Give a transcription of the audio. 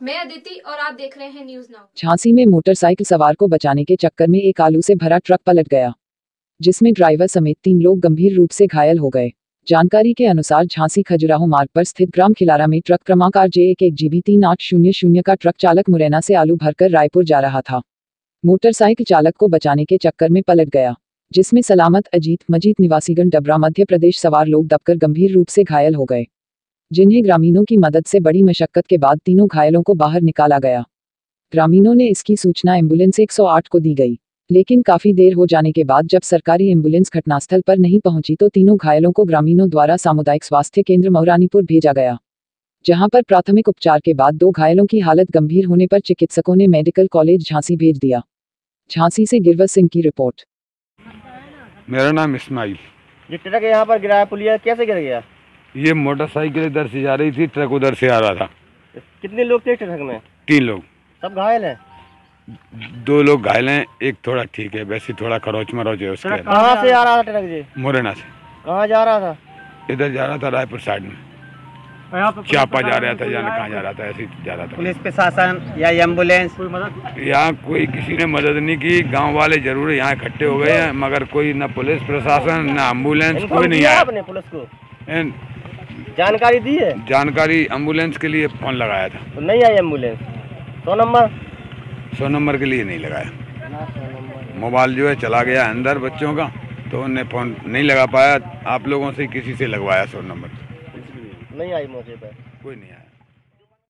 मैं अदिति और आप देख रहे हैं न्यूज नाउ। झांसी में मोटरसाइकिल सवार को बचाने के चक्कर में एक आलू से भरा ट्रक पलट गया, जिसमें ड्राइवर समेत 3 लोग गंभीर रूप से घायल हो गए। जानकारी के अनुसार झांसी खजुराहो मार्ग पर स्थित ग्राम खिलारा में ट्रक क्रमांक RJ11GB 3800 का ट्रक चालक मुरैना से आलू भरकर रायपुर जा रहा था। मोटरसाइकिल चालक को बचाने के चक्कर में पलट गया, जिसमें सलामत अजीत मजीत निवासीगण डबरा मध्य प्रदेश सवार लोग दबकर गंभीर रूप से घायल हो गए, जिन्हें ग्रामीणों की मदद से बड़ी मशक्कत के बाद तीनों घायलों को बाहर निकाला गया। ग्रामीणों ने इसकी सूचना एम्बुलेंस 108 को दी गई, लेकिन काफी देर हो जाने के बाद जब सरकारी एम्बुलेंस घटनास्थल पर नहीं पहुंची तो तीनों घायलों को ग्रामीणों द्वारा सामुदायिक स्वास्थ्य केंद्र मौरानीपुर भेजा गया, जहां पर प्राथमिक उपचार के बाद 2 घायलों की हालत गंभीर होने पर चिकित्सकों ने मेडिकल कॉलेज झांसी भेज दिया। झांसी से गिरवर सिंह की रिपोर्ट। मेरा नाम इस्माइल। ये ट्रक यहाँ पर गिरा है, पुलिया कैसे गिर गया? ये मोटरसाइकिल इधर से जा रही थी, ट्रक उधर से आ रहा था। कितने लोग थे ट्रक में? 3 लोग। सब घायल हैं? 2 लोग घायल हैं, एक थोड़ा ठीक है, वैसे थोड़ा खरोच मरोच है उसके। कहाँ से आ रहा था ट्रक जी? मुरैना से। कहाँ जा रहा था? इधर जा रहा था रायपुर साइड में, चापा जा रहा था, जाने कहाँ जा रहा था, ऐसे ही जा रहा था। पुलिस प्रशासन या एम्बुलेंस यहाँ कोई किसी ने मदद नहीं की। गांव वाले जरूर यहाँ इकट्ठे हो गए हैं, मगर कोई न पुलिस प्रशासन न एम्बुलेंस कोई नहीं आया। आपने पुलिस को जानकारी दी है? जानकारी एम्बुलेंस के लिए फोन लगाया था, तो नहीं आई एम्बुलेंस। 100 नंबर के लिए नहीं लगाया। मोबाइल जो है चला गया अंदर बच्चों का, तो उन्हें फोन नहीं लगा पाया। आप लोगों से किसी से लगवाया 100 नंबर, नहीं आई मौके पर, कोई नहीं आया।